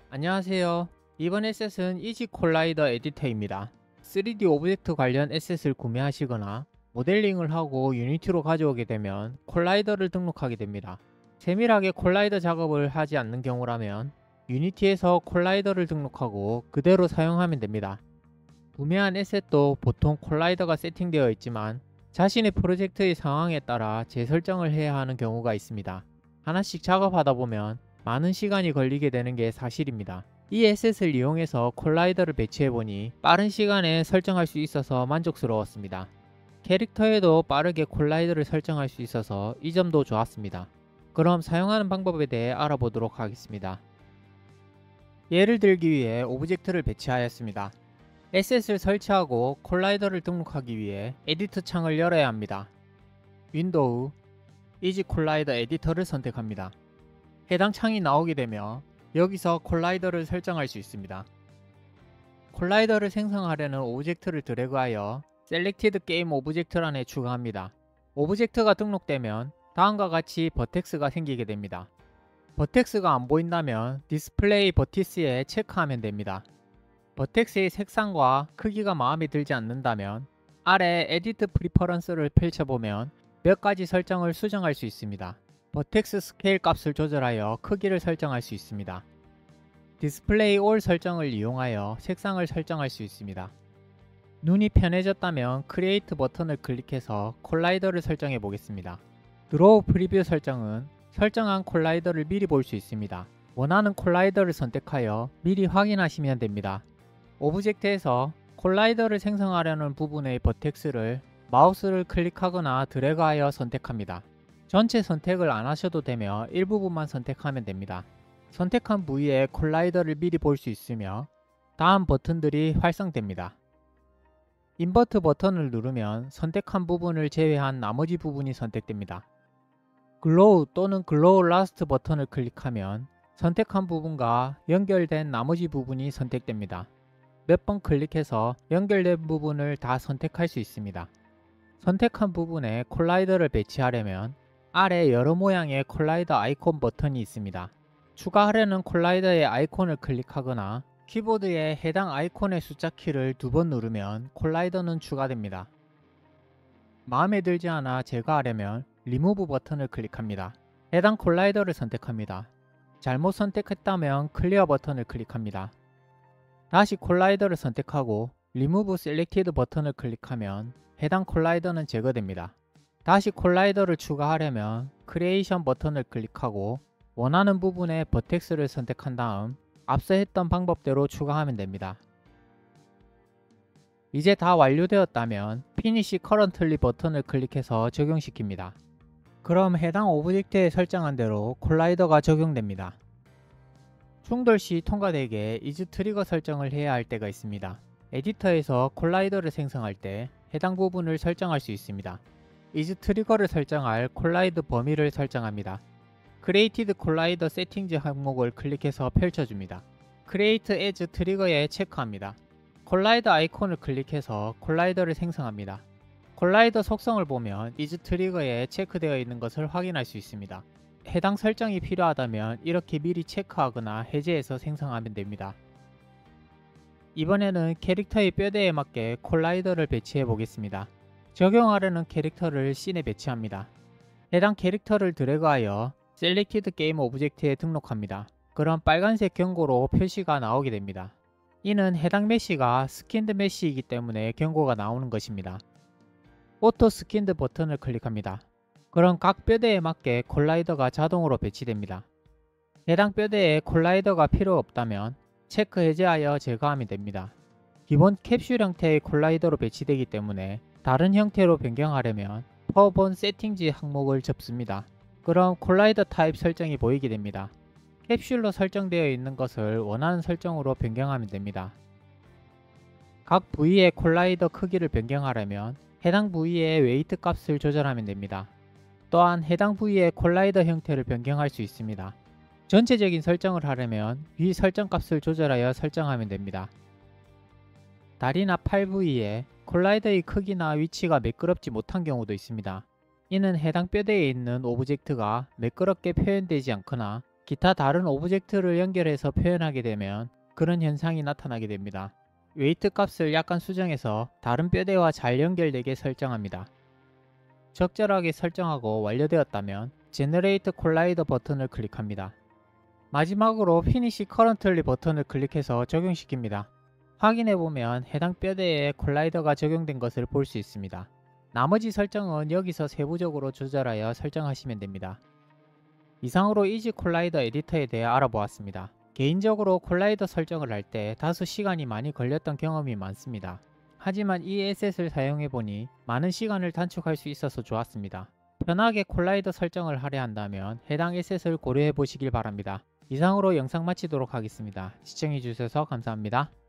안녕하세요. 이번 에셋은 이지 콜라이더 에디터입니다. 3D 오브젝트 관련 에셋을 구매하시거나 모델링을 하고 유니티로 가져오게 되면 콜라이더를 등록하게 됩니다. 세밀하게 콜라이더 작업을 하지 않는 경우라면 유니티에서 콜라이더를 등록하고 그대로 사용하면 됩니다. 구매한 에셋도 보통 콜라이더가 세팅되어 있지만 자신의 프로젝트의 상황에 따라 재설정을 해야 하는 경우가 있습니다. 하나씩 작업하다 보면 많은 시간이 걸리게 되는 게 사실입니다. 이 에셋을 이용해서 콜라이더를 배치해보니 빠른 시간에 설정할 수 있어서 만족스러웠습니다. 캐릭터에도 빠르게 콜라이더를 설정할 수 있어서 이 점도 좋았습니다. 그럼 사용하는 방법에 대해 알아보도록 하겠습니다. 예를 들기 위해 오브젝트를 배치하였습니다. 에셋을 설치하고 콜라이더를 등록하기 위해 에디터 창을 열어야 합니다. 윈도우, 이지 콜라이더 에디터를 선택합니다. 해당 창이 나오게 되며 여기서 콜라이더를 설정할 수 있습니다. 콜라이더를 생성하려는 오브젝트를 드래그하여 셀렉티드 게임 오브젝트란에 추가합니다. 오브젝트가 등록되면 다음과 같이 버텍스가 생기게 됩니다. 버텍스가 안 보인다면 디스플레이 버티스에 체크하면 됩니다. 버텍스의 색상과 크기가 마음에 들지 않는다면 아래 에디트 프리퍼런스를 펼쳐보면 몇 가지 설정을 수정할 수 있습니다. 버텍스 스케일 값을 조절하여 크기를 설정할 수 있습니다. 디스플레이 올 설정을 이용하여 색상을 설정할 수 있습니다. 눈이 편해졌다면 크리에이트 버튼을 클릭해서 콜라이더를 설정해 보겠습니다. 드로우 프리뷰 설정은 설정한 콜라이더를 미리 볼 수 있습니다. 원하는 콜라이더를 선택하여 미리 확인하시면 됩니다. 오브젝트에서 콜라이더를 생성하려는 부분의 버텍스를 마우스를 클릭하거나 드래그하여 선택합니다. 전체 선택을 안 하셔도 되며 일부분만 선택하면 됩니다. 선택한 부위에 콜라이더를 미리 볼 수 있으며 다음 버튼들이 활성됩니다. 인버트 버튼을 누르면 선택한 부분을 제외한 나머지 부분이 선택됩니다. 글로우 또는 글로우 라스트 버튼을 클릭하면 선택한 부분과 연결된 나머지 부분이 선택됩니다. 몇 번 클릭해서 연결된 부분을 다 선택할 수 있습니다. 선택한 부분에 콜라이더를 배치하려면 아래 여러 모양의 콜라이더 아이콘 버튼이 있습니다. 추가하려는 콜라이더의 아이콘을 클릭하거나 키보드에 해당 아이콘의 숫자 키를 2번 누르면 콜라이더는 추가됩니다. 마음에 들지 않아 제거하려면 리무브 버튼을 클릭합니다. 해당 콜라이더를 선택합니다. 잘못 선택했다면 클리어 버튼을 클릭합니다. 다시 콜라이더를 선택하고 리무브 셀렉티드 버튼을 클릭하면 해당 콜라이더는 제거됩니다. 다시 콜라이더를 추가하려면 크리에이션 버튼을 클릭하고 원하는 부분에 버텍스를 선택한 다음 앞서 했던 방법대로 추가하면 됩니다. 이제 다 완료되었다면 피니시 커런틀리 버튼을 클릭해서 적용시킵니다. 그럼 해당 오브젝트에 설정한 대로 콜라이더가 적용됩니다. 충돌 시 통과되게 이즈 트리거 설정을 해야 할 때가 있습니다. 에디터에서 콜라이더를 생성할 때 해당 부분을 설정할 수 있습니다. 이즈 트리거를 설정할 콜라이더 범위를 설정합니다. 크리에이티드 콜라이더 세팅즈 항목을 클릭해서 펼쳐줍니다. 크리에이트 에즈 트리거에 체크합니다. 콜라이더 아이콘을 클릭해서 콜라이더를 생성합니다. 콜라이더 속성을 보면 이즈 트리거에 체크되어 있는 것을 확인할 수 있습니다. 해당 설정이 필요하다면 이렇게 미리 체크하거나 해제해서 생성하면 됩니다. 이번에는 캐릭터의 뼈대에 맞게 콜라이더를 배치해 보겠습니다. 적용하려는 캐릭터를 씬에 배치합니다. 해당 캐릭터를 드래그하여 셀렉티드 게임 오브젝트에 등록합니다. 그럼 빨간색 경고로 표시가 나오게 됩니다. 이는 해당 메시가 스킨드 메시이기 때문에 경고가 나오는 것입니다. 오토 스킨드 버튼을 클릭합니다. 그럼 각 뼈대에 맞게 콜라이더가 자동으로 배치됩니다. 해당 뼈대에 콜라이더가 필요 없다면 체크 해제하여 제거하면 됩니다. 기본 캡슐 형태의 콜라이더로 배치되기 때문에 다른 형태로 변경하려면 퍼본 세팅지 항목을 접습니다. 그럼 콜라이더 타입 설정이 보이게 됩니다. 캡슐로 설정되어 있는 것을 원하는 설정으로 변경하면 됩니다. 각 부위의 콜라이더 크기를 변경하려면 해당 부위의 웨이트 값을 조절하면 됩니다. 또한 해당 부위의 콜라이더 형태를 변경할 수 있습니다. 전체적인 설정을 하려면 위 설정 값을 조절하여 설정하면 됩니다. 다리나 팔 부위에 콜라이더의 크기나 위치가 매끄럽지 못한 경우도 있습니다. 이는 해당 뼈대에 있는 오브젝트가 매끄럽게 표현되지 않거나 기타 다른 오브젝트를 연결해서 표현하게 되면 그런 현상이 나타나게 됩니다. 웨이트 값을 약간 수정해서 다른 뼈대와 잘 연결되게 설정합니다. 적절하게 설정하고 완료되었다면 제너레이트 콜라이더 버튼을 클릭합니다. 마지막으로 피니시 커런틀리 버튼을 클릭해서 적용시킵니다. 확인해보면 해당 뼈대에 콜라이더가 적용된 것을 볼 수 있습니다. 나머지 설정은 여기서 세부적으로 조절하여 설정하시면 됩니다. 이상으로 이지 콜라이더 에디터에 대해 알아보았습니다. 개인적으로 콜라이더 설정을 할 때 다소 시간이 많이 걸렸던 경험이 많습니다. 하지만 이 에셋을 사용해보니 많은 시간을 단축할 수 있어서 좋았습니다. 편하게 콜라이더 설정을 하려 한다면 해당 에셋을 고려해 보시길 바랍니다. 이상으로 영상 마치도록 하겠습니다. 시청해주셔서 감사합니다.